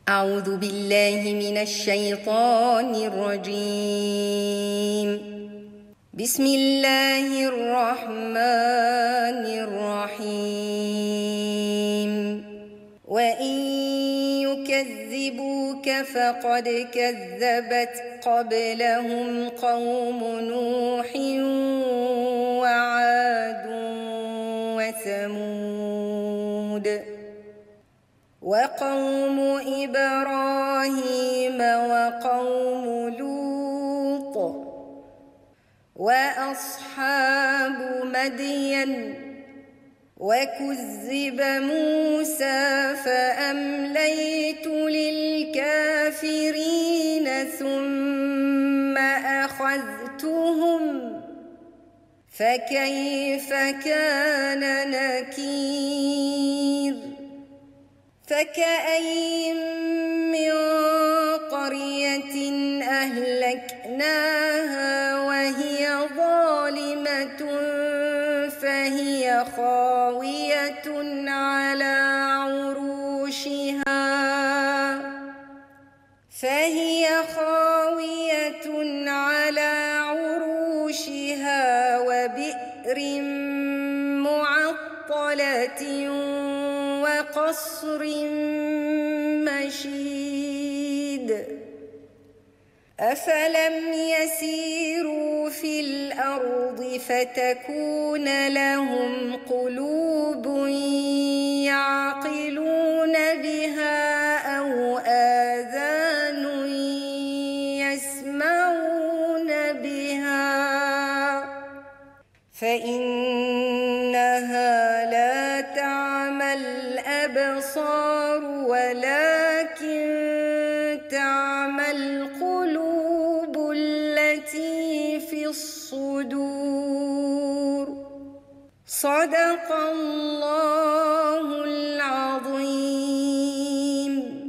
أعوذ بالله من الشيطان الرجيم. بسم الله الرحمن الرحيم. وإن يكذبوك فقد كذبت قبلهم قوم نوح وعاد وثمود وقوم إبراهيم وقوم لوط وأصحاب مدين وكذب موسى فأمليت للكافرين ثم أخذتهم فكيف كان نكير. فكأين من قرية أهلكناها وهي ظالمة فهي خاوية على عروشها وبئر معطلة وقصر مشيد. أفلم يسيروا في الأرض فتكون لهم قلوب يعقلون بها أو آذان يسمعون بها فإنها لا تعمى الأبصار ولكن تعمى القلوب التي في الصدور. صدق الله العظيم.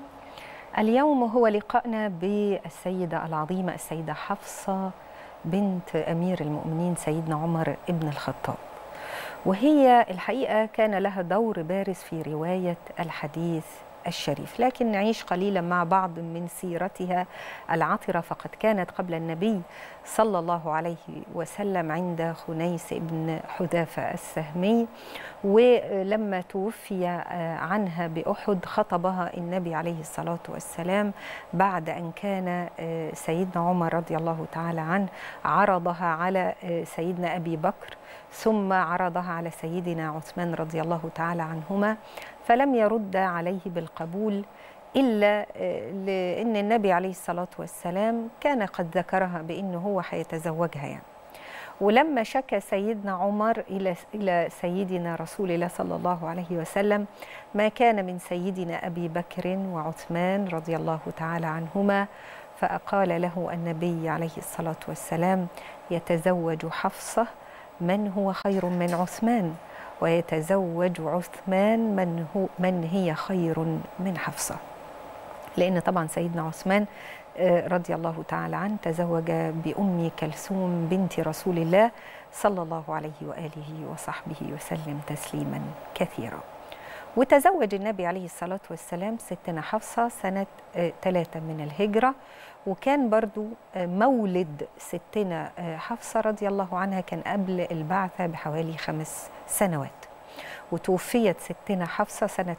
اليوم هو لقائنا بالسيدة العظيمة السيدة حفصة بنت أمير المؤمنين سيدنا عمر ابن الخطاب، وهي الحقيقة كان لها دور بارز في رواية الحديث الشريف، لكن نعيش قليلا مع بعض من سيرتها العطرة. فقد كانت قبل النبي صلى الله عليه وسلم عند خنيس بن حذافة السهمي، ولما توفي عنها بأحد خطبها النبي عليه الصلاة والسلام بعد أن كان سيدنا عمر رضي الله تعالى عنه عرضها على سيدنا أبي بكر ثم عرضها على سيدنا عثمان رضي الله تعالى عنهما، فلم يرد عليه بالقبول إلا لأن النبي عليه الصلاة والسلام كان قد ذكرها بأنه هو حيتزوجها يعني. ولما شكى سيدنا عمر إلى سيدنا رسول الله صلى الله عليه وسلم ما كان من سيدنا أبي بكر وعثمان رضي الله تعالى عنهما، فقال له النبي عليه الصلاة والسلام: يتزوج حفصة من هو خير من عثمان، ويتزوج عثمان من هي خير من حفصة. لأن طبعا سيدنا عثمان رضي الله تعالى عنه تزوج بأم كلثوم بنت رسول الله صلى الله عليه وآله وصحبه وسلم تسليما كثيرا. وتزوج النبي عليه الصلاة والسلام ستنا حفصة سنة 3 من الهجرة، وكان برضو مولد ستنا حفصة رضي الله عنها كان قبل البعثة بحوالي 5 سنوات، وتوفيت ستنا حفصة سنة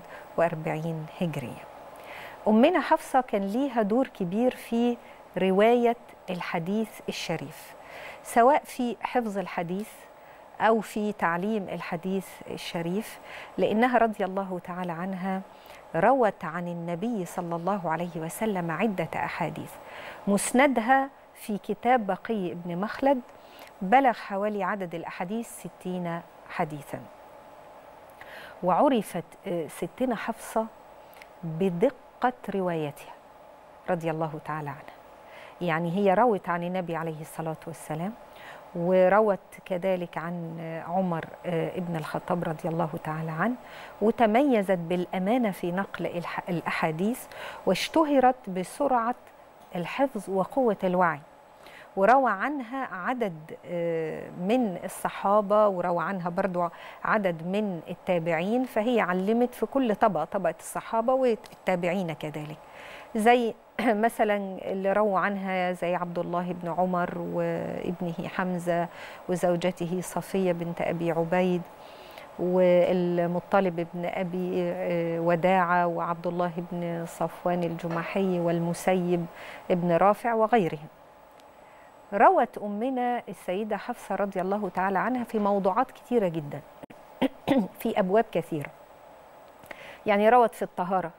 41 هجرية. أمنا حفصة كان ليها دور كبير في رواية الحديث الشريف، سواء في حفظ الحديث أو في تعليم الحديث الشريف، لأنها رضي الله تعالى عنها روت عن النبي صلى الله عليه وسلم عدة أحاديث، مسندها في كتاب بقي بن مخلد بلغ حوالي عدد الأحاديث 60 حديثا. وعرفت ستنا حفصة بدقة روايتها رضي الله تعالى عنها، يعني هي روت عن النبي عليه الصلاة والسلام، وروت كذلك عن عمر ابن الخطاب رضي الله تعالى عنه، وتميزت بالأمانة في نقل الأحاديث، واشتهرت بسرعة الحفظ وقوة الوعي. وروى عنها عدد من الصحابة، وروى عنها برضو عدد من التابعين، فهي علمت في كل طبقة، طبقة الصحابة والتابعين كذلك. زي مثلا اللي رووا عنها زي عبد الله بن عمر وابنه حمزة وزوجته صفية بنت أبي عبيد والمطلب بن أبي وداعة وعبد الله بن صفوان الجمحي والمسيب بن رافع وغيرهم. روت أمنا السيدة حفصة رضي الله تعالى عنها في موضوعات كثيرة جدا في أبواب كثيرة. يعني روت في الطهارة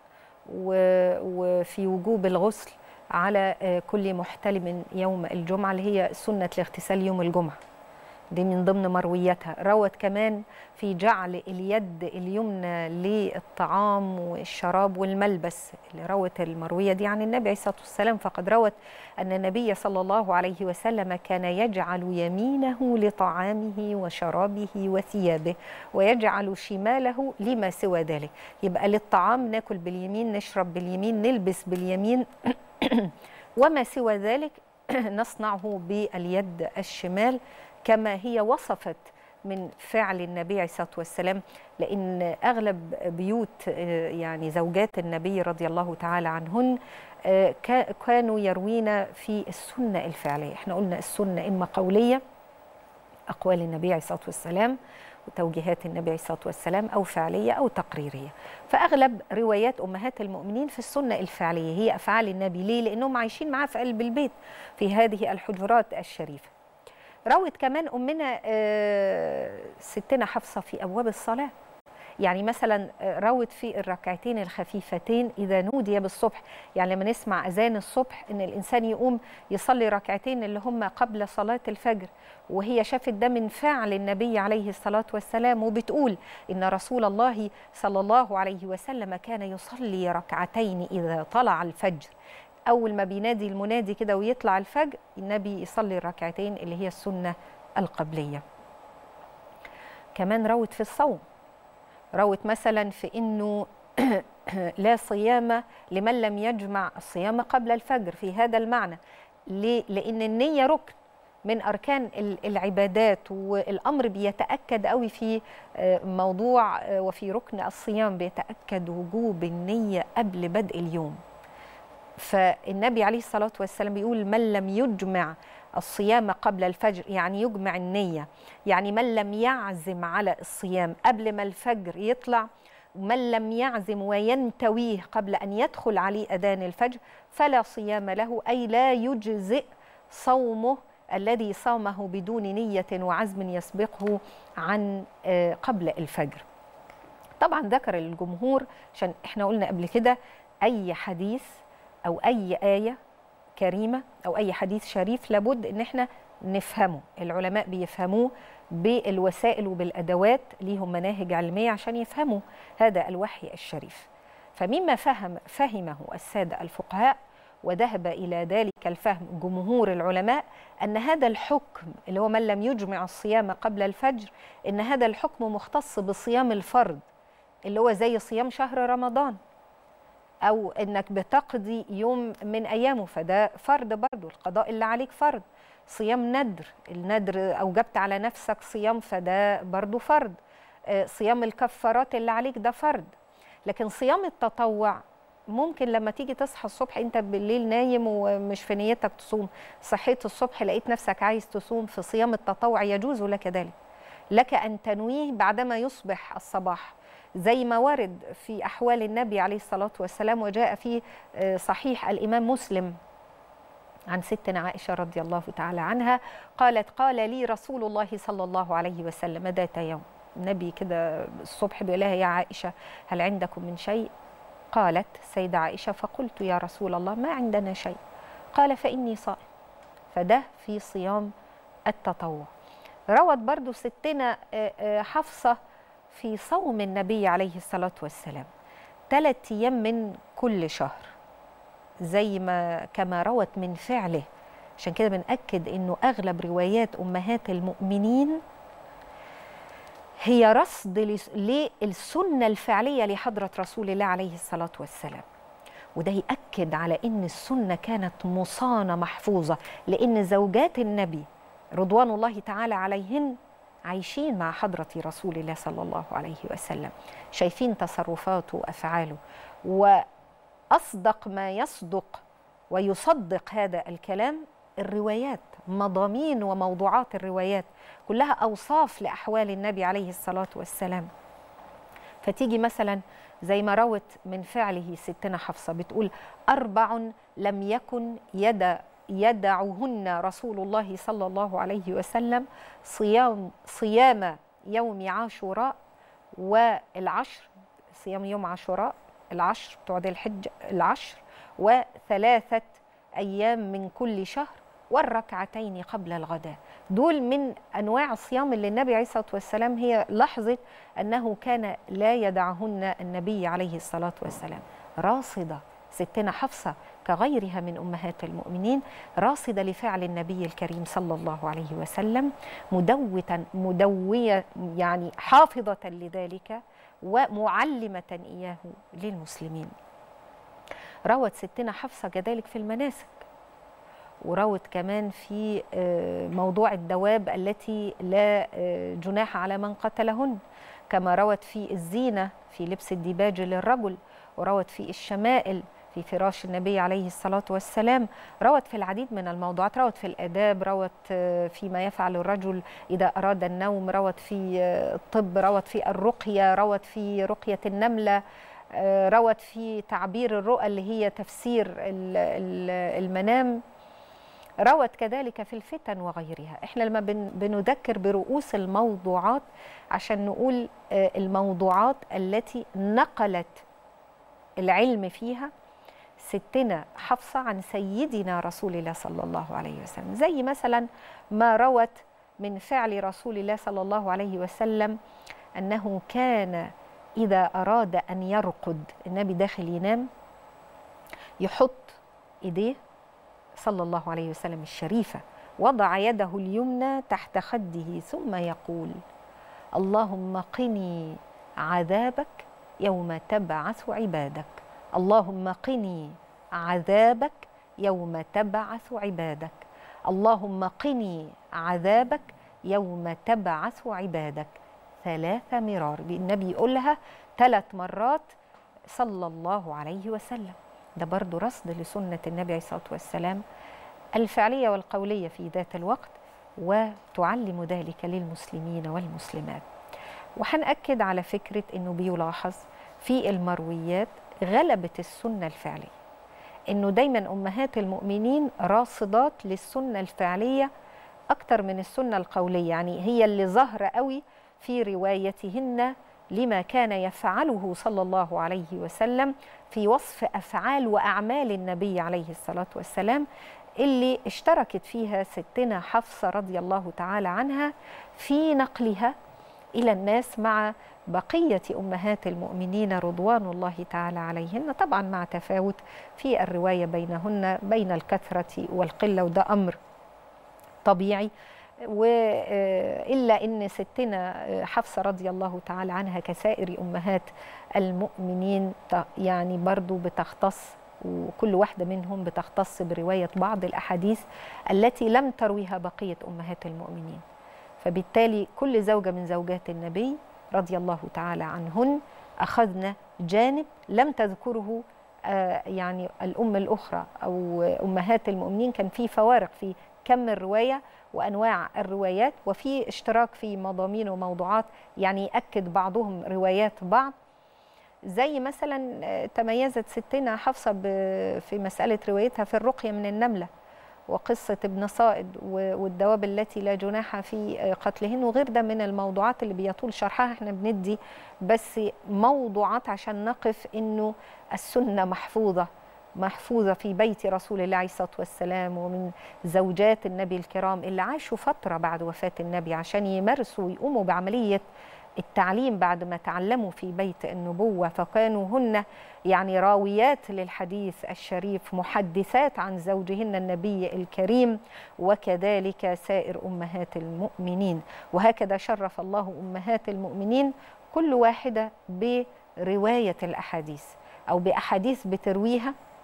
وفي وجوب الغسل على كل محتلم يوم الجمعة، اللي هي سنة الاغتسال يوم الجمعة، دي من ضمن مروياتها. روت كمان في جعل اليد اليمنى للطعام والشراب والملبس، اللي روت المروية دي عن النبي عليه الصلاة والسلام. فقد روت أن النبي صلى الله عليه وسلم كان يجعل يمينه لطعامه وشرابه وثيابه ويجعل شماله لما سوى ذلك. يبقى للطعام ناكل باليمين، نشرب باليمين، نلبس باليمين وما سوى ذلك نصنعه باليد الشمال، كما هي وصفت من فعل النبي عليه الصلاة والسلام. لأن أغلب بيوت يعني زوجات النبي رضي الله تعالى عنهن كانوا يروين في السنة الفعلية. احنا قلنا السنة إما قولية، أقوال النبي عليه الصلاة والسلام وتوجيهات النبي عليه الصلاة والسلام، أو فعلية أو تقريرية. فأغلب روايات أمهات المؤمنين في السنة الفعلية هي أفعال النبي. ليه؟ لأنهم عايشين معاه في قلب البيت في هذه الحجرات الشريفة. روت كمان أمنا ستنا حفصة في أبواب الصلاة. يعني مثلا روت في الركعتين الخفيفتين إذا نودي بالصبح، يعني لما نسمع أذان الصبح إن الإنسان يقوم يصلي ركعتين اللي هم قبل صلاة الفجر. وهي شافت ده من فعل النبي عليه الصلاة والسلام، وبتقول إن رسول الله صلى الله عليه وسلم كان يصلي ركعتين إذا طلع الفجر. أول ما بينادي المنادي كده ويطلع الفجر، النبي يصلي الركعتين اللي هي السنة القبلية. كمان روت في الصوم، روت مثلا في إنه لا صيام لمن لم يجمع الصيام قبل الفجر في هذا المعنى. ليه؟ لأن النية ركن من أركان العبادات، والأمر بيتأكد قوي في موضوع وفي ركن الصيام بيتأكد وجوب النية قبل بدء اليوم. فالنبي عليه الصلاة والسلام بيقول من لم يجمع الصيام قبل الفجر، يعني يجمع النية، يعني من لم يعزم على الصيام قبل ما الفجر يطلع، ومن لم يعزم وينتويه قبل أن يدخل عليه أذان الفجر فلا صيام له، أي لا يجزئ صومه الذي صامه بدون نية وعزم يسبقه عن قبل الفجر. طبعا ذكر الجمهور، عشان احنا قلنا قبل كده أي حديث أو أي آية كريمة أو أي حديث شريف لابد إن احنا نفهمه. العلماء بيفهموه بالوسائل وبالأدوات، ليهم مناهج علمية عشان يفهموا هذا الوحي الشريف. فمما فهمه السادة الفقهاء وذهب إلى ذلك الفهم جمهور العلماء أن هذا الحكم اللي هو من لم يجمع الصيام قبل الفجر، إن هذا الحكم مختص بصيام الفرض اللي هو زي صيام شهر رمضان، أو إنك بتقضي يوم من أيامه فده فرض برضه، القضاء اللي عليك فرض. صيام ندر، الندر أوجبت على نفسك صيام فده برضه فرض. صيام الكفارات اللي عليك ده فرض. لكن صيام التطوع ممكن لما تيجي تصحى الصبح انت بالليل نايم ومش في نيتك تصوم، صحيت الصبح لقيت نفسك عايز تصوم، في صيام التطوع يجوز لك ذلك، لك أن تنويه بعدما يصبح الصباح، زي ما ورد في أحوال النبي عليه الصلاة والسلام. وجاء في صحيح الإمام مسلم عن ستنا عائشة رضي الله تعالى عنها قالت قال لي رسول الله صلى الله عليه وسلم ذات يوم، النبي كده الصبح بيقول لها يا عائشة هل عندكم من شيء؟ قالت سيدة عائشة فقلت يا رسول الله ما عندنا شيء. قال فإني صائم. فده في صيام التطوع. روت برضو ستنا حفصة في صوم النبي عليه الصلاة والسلام 3 أيام من كل شهر، زي ما كما روت من فعله. عشان كده بنأكد إنه أغلب روايات أمهات المؤمنين هي رصد للسنة الفعلية لحضرة رسول الله عليه الصلاة والسلام. وده يأكد على إن السنة كانت مصانة محفوظة، لأن زوجات النبي رضوان الله تعالى عليهن عايشين مع حضرة رسول الله صلى الله عليه وسلم، شايفين تصرفاته وأفعاله. وأصدق ما يصدق ويصدق هذا الكلام الروايات، مضامين وموضوعات الروايات كلها أوصاف لأحوال النبي عليه الصلاة والسلام. فتيجي مثلا زي ما روت من فعله ستنا حفصة، بتقول: 4 لم يكن يدعهن رسول الله صلى الله عليه وسلم: صيام يوم عاشوراء والعشر، صيام يوم عاشوراء، العشر بتوع ذي الحجة، العشر، و3 أيام من كل شهر، والركعتين قبل الغداء. دول من أنواع الصيام اللي النبي عليه الصلاة والسلام هي لحظة أنه كان لا يدعهن النبي عليه الصلاة والسلام. راصدة ستنا حفصة كغيرها من أمهات المؤمنين، راصدة لفعل النبي الكريم صلى الله عليه وسلم، مدوية يعني حافظة لذلك ومعلمة إياه للمسلمين. روت ستنا حفصة كذلك في المناسك، وروت كمان في موضوع الدواب التي لا جناح على من قتلهن، كما روت في الزينة في لبس الديباج للرجل، وروت في الشمائل في فراش النبي عليه الصلاة والسلام، روت في العديد من الموضوعات، روت في الآداب، روت فيما يفعل الرجل إذا أراد النوم، روت في الطب، روت في الرقية، روت في رقية النملة، روت في تعبير الرؤى اللي هي تفسير المنام، روت كذلك في الفتن وغيرها. احنا لما بنذكر برؤوس الموضوعات عشان نقول الموضوعات التي نقلت العلم فيها ستنا حفصة عن سيدنا رسول الله صلى الله عليه وسلم، زي مثلا ما روت من فعل رسول الله صلى الله عليه وسلم أنه كان إذا أراد أن يرقد، النبي داخل ينام، يحط إيديه صلى الله عليه وسلم الشريفة، وضع يده اليمنى تحت خده، ثم يقول: اللهم قني عذابك يوم تبعث عبادك، اللهم قني عذابك يوم تبعث عبادك، اللهم قني عذابك يوم تبعث عبادك. 3 مرار، النبي يقولها 3 مرات صلى الله عليه وسلم. ده برضو رصد لسنة النبي عليه الصلاة والسلام الفعلية والقولية في ذات الوقت، وتعلم ذلك للمسلمين والمسلمات. وهنأكد على فكرة أنه بيلاحظ في المرويات غلبة السنة الفعلية، أنه دايما أمهات المؤمنين راصدات للسنة الفعلية أكتر من السنة القولية، يعني هي اللي ظاهرة قوي في روايتهن لما كان يفعله صلى الله عليه وسلم في وصف أفعال وأعمال النبي عليه الصلاة والسلام، اللي اشتركت فيها ستنا حفصة رضي الله تعالى عنها في نقلها إلى الناس مع بقية أمهات المؤمنين رضوان الله تعالى عليهن، طبعا مع تفاوت في الرواية بينهن بين الكثرة والقلة، وده أمر طبيعي. وإلا أن ستنا حفصة رضي الله تعالى عنها كسائر أمهات المؤمنين يعني برضو بتختص، وكل واحدة منهم بتختص برواية بعض الأحاديث التي لم ترويها بقية أمهات المؤمنين. فبالتالي كل زوجة من زوجات النبي رضي الله تعالى عنهن أخذنا جانب لم تذكره يعني الأم الأخرى أو أمهات المؤمنين. كان في فوارق في كم الرواية وأنواع الروايات، وفي اشتراك في مضامين وموضوعات يعني يأكد بعضهم روايات بعض. زي مثلا تميزت ستنا حفصة في مسألة روايتها في الرقية من النملة، وقصة ابن صائد والدواب التي لا جناح في قتلهن، وغير ده من الموضوعات اللي بيطول شرحها. احنا بندي بس موضوعات عشان نقف انه السنة محفوظة في بيت رسول الله عليه الصلاة والسلام، ومن زوجات النبي الكرام اللي عاشوا فترة بعد وفاة النبي عشان يمارسوا ويقوموا بعملية التعليم بعد ما تعلموا في بيت النبوة، فكانوا هن يعني راويات للحديث الشريف، محدثات عن زوجهن النبي الكريم، وكذلك سائر أمهات المؤمنين. وهكذا شرف الله أمهات المؤمنين كل واحدة برواية الأحاديث أو بأحاديث بترويها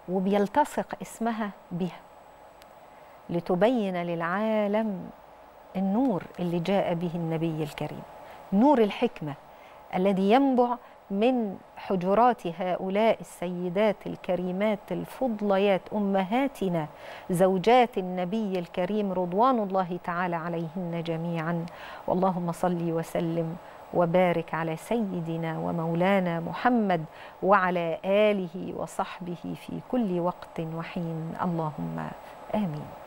وبيلتصق اسمها بها لتبين للعالم النور اللي جاء به النبي الكريم، نور الحكمة الذي ينبع من حجرات هؤلاء السيدات الكريمات الفضليات أمهاتنا زوجات النبي الكريم رضوان الله تعالى عليهن جميعا. واللهم صل وسلم وبارك على سيدنا ومولانا محمد وعلى آله وصحبه في كل وقت وحين. اللهم آمين.